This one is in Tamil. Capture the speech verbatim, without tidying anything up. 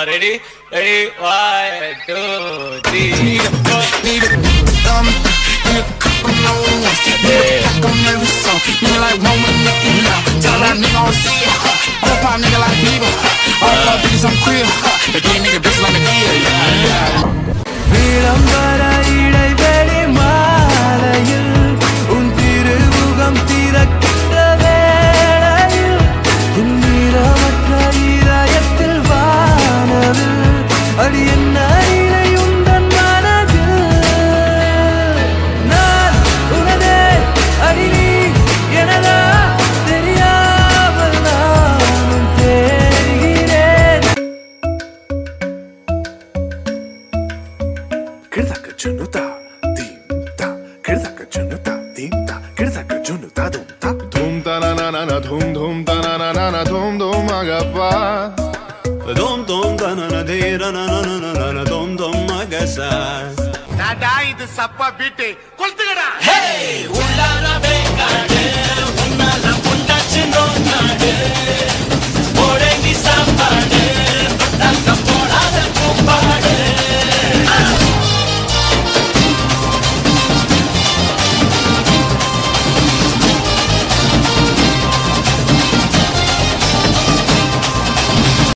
ready ready one two three need a need a um need a couple no ones yeah I'm every song nigga like one with Nicki now tell that nigga on see I'm a pop nigga like Bieber all fuck bitches I'm queer the gay nigga bitch like me yeah விளம்பர இடைவெளி மாலையில் உன் திருமுகம் திறக்கின்ற வேளையில் துன்னிரமற்ற இதயத்தில் வானவில் அடி என்ன இறை உந்தன் மனதில் நான் உனதே அடி நீ எனதா தெரியாமல் நானும் தேடுகிறேன் Kirdaka junuta, dimta. Kirdaka junuta, dimta. Kirdaka junuta, dumta. Dum ta na na na na, dum dum ta na na na na, dum dum agappa. Dum dum ta na na de na na na na na na, dum dum agasa. Nada idu sappa beat, kolthugada. hey